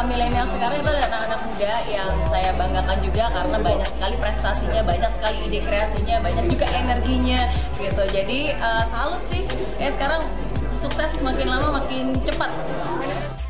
milenial sekarang itu ada anak-anak muda yang saya banggakan juga karena banyak sekali prestasinya, banyak sekali ide kreasinya, banyak juga energinya gitu. Jadi salut sih, sekarang sukses makin lama makin cepat.